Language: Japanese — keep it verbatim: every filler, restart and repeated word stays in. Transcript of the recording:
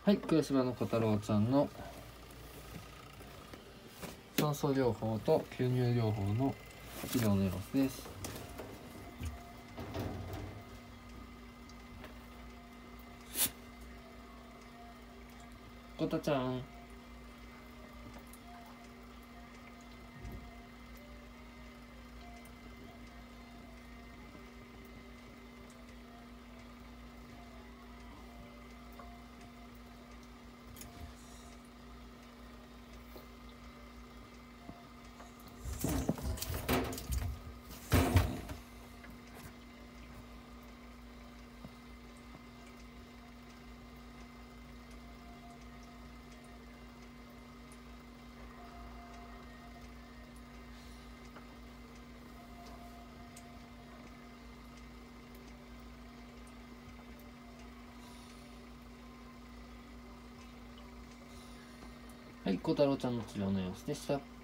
はい、黒柴の小太郎ちゃんの酸素療法と吸入療法の治療の様子です。こたちゃん。はい、小太郎ちゃんの治療の様子でした。